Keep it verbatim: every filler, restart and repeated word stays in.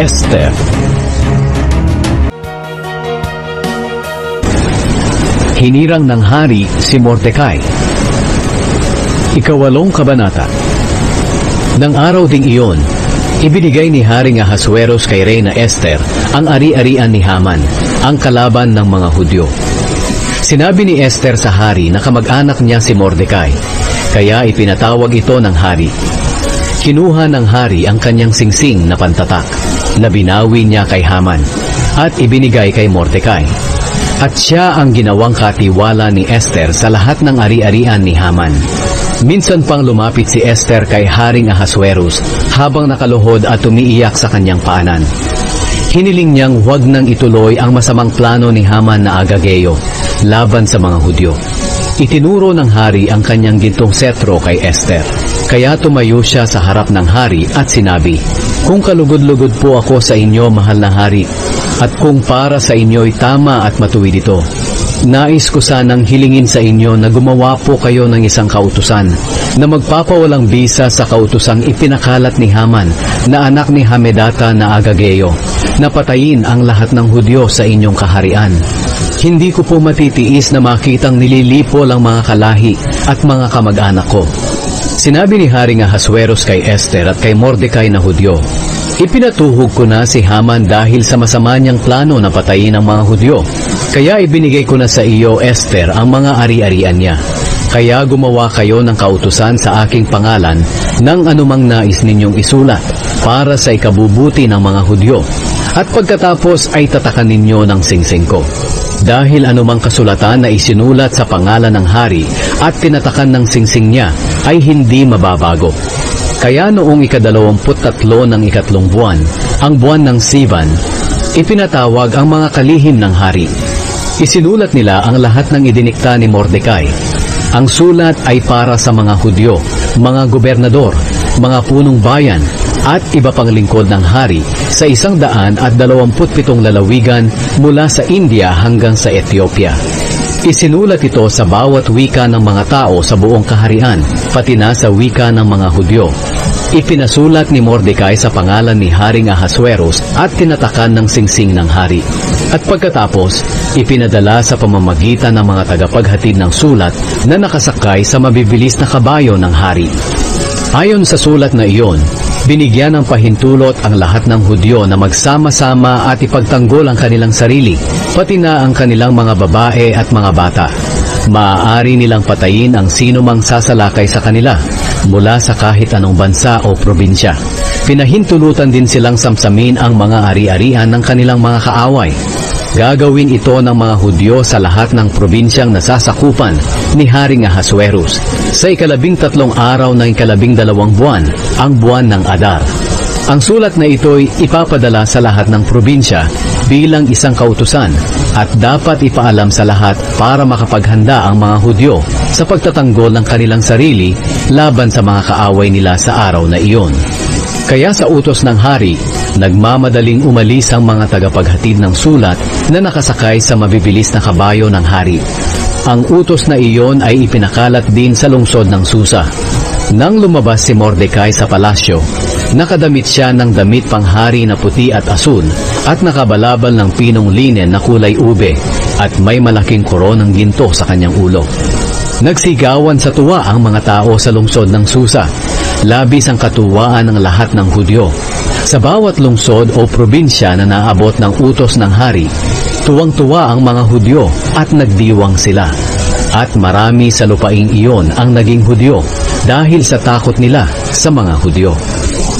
Esther. Hinirang ng hari si Mordecai. Ikawalong kabanata. Nang araw ding iyon, ibinigay ni Haring Ahasuerus kay Reyna Esther ang ari-arian ni Haman, ang kalaban ng mga Hudyo. Sinabi ni Esther sa hari na kamag-anak niya si Mordecai, kaya ipinatawag ito ng hari. Kinuha ng hari ang kanyang singsing na pantatak, na binawi niya kay Haman, at ibinigay kay Mordecai. At siya ang ginawang katiwala ni Esther sa lahat ng ari-arian ni Haman. Minsan pang lumapit si Esther kay Haring Ahasuerus habang nakaluhod at umiiyak sa kanyang paanan. Hiniling niyang huwag nang ituloy ang masamang plano ni Haman na Agageo laban sa mga Hudyo. Itinuro ng hari ang kanyang gintong setro kay Esther. Kaya tumayo siya sa harap ng hari at sinabi, "Kung kalugod-lugod po ako sa inyo, mahal na hari, at kung para sa inyo'y tama at matuwid ito, nais ko sanang hilingin sa inyo na gumawa po kayo ng isang kautusan na magpapawalang bisa sa kautusang ipinakalat ni Haman na anak ni Hamedata na Agageo, na patayin ang lahat ng Hudyo sa inyong kaharian. Hindi ko po matitiis na makitang nililipo ang mga kalahi at mga kamag-anak ko." Sinabi ni Haring Ahasuerus kay Esther at kay Mordecai na Hudyo, "Ipinatuhog ko na si Haman dahil sa masama niyang plano na patayin ang mga Hudyo. Kaya ibinigay ko na sa iyo, Esther, ang mga ari-arian niya. Kaya gumawa kayo ng kautusan sa aking pangalan ng anumang nais ninyong isulat para sa ikabubuti ng mga Hudyo. At pagkatapos ay tatakan ninyo ng singsing ko. Dahil anumang kasulatan na isinulat sa pangalan ng hari at tinatakan ng singsing niya ay hindi mababago. Kaya noong ikadalawamput tatlo ng ikatlong buwan, ang buwan ng Sivan, ipinatawag ang mga kalihim ng hari. Isinulat nila ang lahat ng idinikta ni Mordecai. Ang sulat ay para sa mga Hudyo, mga gobernador, mga punong bayan, at iba pang lingkod ng hari sa isang daan at dalawamput pitong lalawigan mula sa India hanggang sa Ethiopia. Isinulat ito sa bawat wika ng mga tao sa buong kaharian, pati na sa wika ng mga Hudyo. Ipinasulat ni Mordecai sa pangalan ni Haring Ahasuerus at tinatakan ng singsing ng hari. At pagkatapos, ipinadala sa pamamagitan ng mga tagapaghatid ng sulat na nakasakay sa mabibilis na kabayo ng hari. Ayon sa sulat na iyon, binigyan ng pahintulot ang lahat ng Hudyo na magsama-sama at ipagtanggol ang kanilang sarili, pati na ang kanilang mga babae at mga bata. Maaari nilang patayin ang sino mang sasalakay sa kanila, mula sa kahit anong bansa o probinsya. Pinahintulutan din silang samsamin ang mga ari-arian ng kanilang mga kaaway. Gagawin ito ng mga Hudyo sa lahat ng probinsyang nasasakupan ni Haring Ahasuerus sa ikalabing tatlong araw ng ikalabing dalawang buwan, ang buwan ng Adar. Ang sulat na ito'y ipapadala sa lahat ng probinsya bilang isang kautusan at dapat ipaalam sa lahat para makapaghanda ang mga Hudyo sa pagtatanggol ng kanilang sarili laban sa mga kaaway nila sa araw na iyon. Kaya sa utos ng hari, nagmamadaling umalis ang mga tagapaghatid ng sulat na nakasakay sa mabibilis na kabayo ng hari. Ang utos na iyon ay ipinakalat din sa lungsod ng Susa. Nang lumabas si Mordecai sa palasyo, nakadamit siya ng damit panghari na puti at asul at nakabalabal ng pinong linen na kulay ube at may malaking koronang ginto sa kanyang ulo. Nagsigawan sa tuwa ang mga tao sa lungsod ng Susa. Labis ang katuwaan ng lahat ng Hudyo. Sa bawat lungsod o probinsya na naabot ng utos ng hari, tuwang-tuwa ang mga Hudyo at nagdiwang sila. At marami sa lupaing iyon ang naging Hudyo dahil sa takot nila sa mga Hudyo.